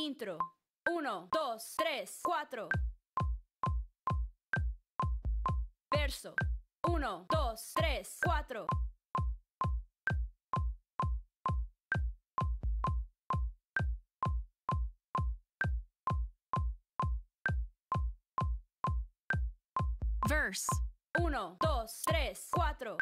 Intro. 1, 2, 3, 4. Verso. 1, 2, 3, 4. Verse. 1, 2, 3, 4.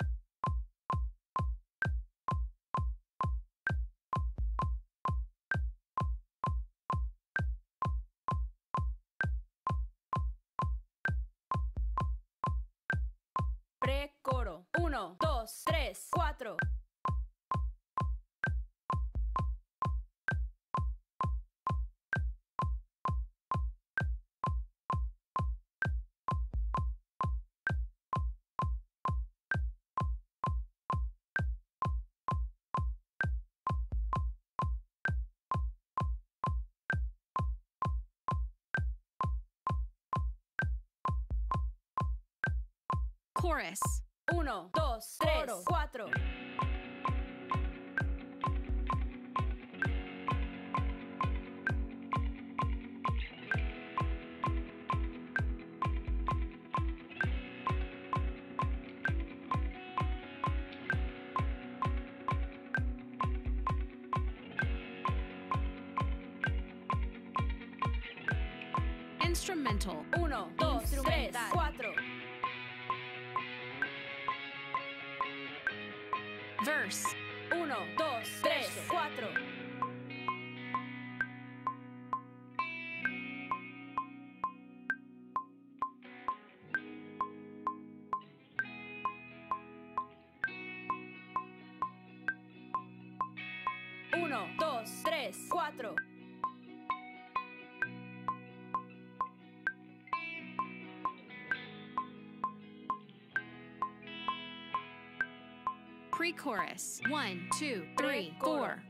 Precoro. 1, 2, 3, 4. Chorus. 1, 2, 3, 4. Instrumental. 1, 2, 3, 4. Verse. 1, 2, 3, 4. Uno, dos, tres, cuatro. Pre-chorus. 1, 2, 3, 4.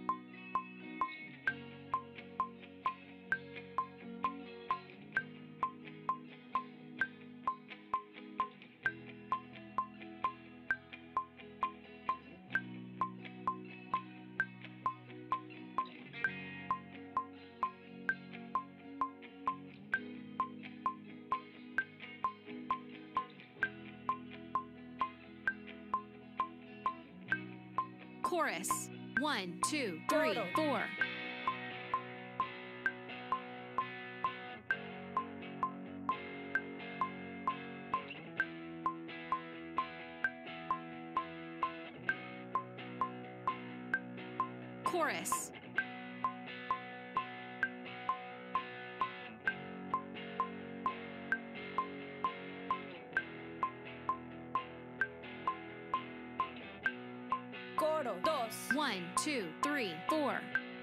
Chorus. 1, 2, 3, 4. Chorus. Coro. 2. 1, 2, 3, 4.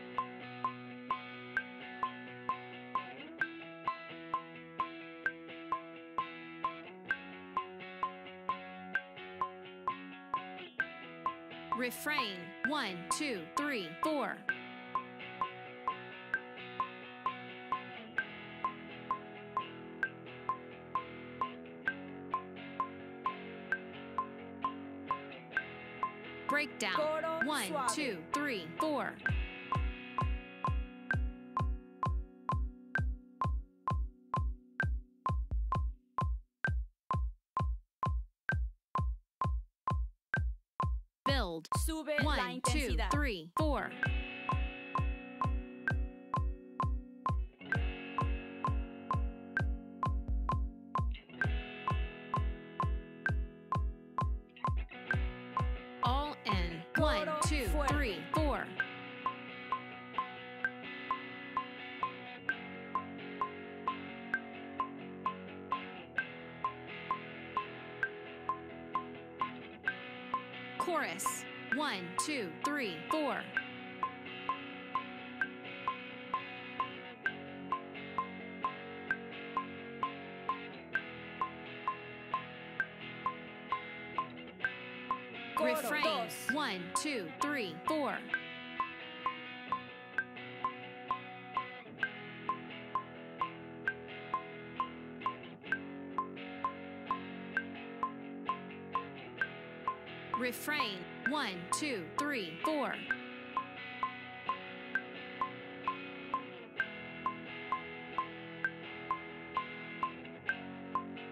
Refrain. 1, 2, 3, 4. Breakdown. Coro 1, suave. 2, 3, 4. Build. Sube la 1, 2, intensidad. 3, 4. All in. 1, Coro 2, fuerte. 3, 4. Chorus. 1, 2, 3, 4. Coro. Refrain. 2. 1, 2, 3, 4. Refrain. 1, 2, 3, 4.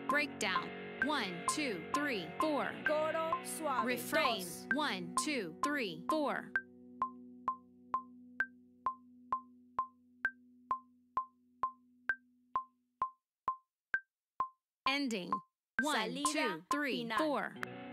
Breakdown. 1, 2, 3, 4. Coro suave. Refrain. 2. 1, 2, 3, 4. Ending. 1, Salida 2, 3, final. 4.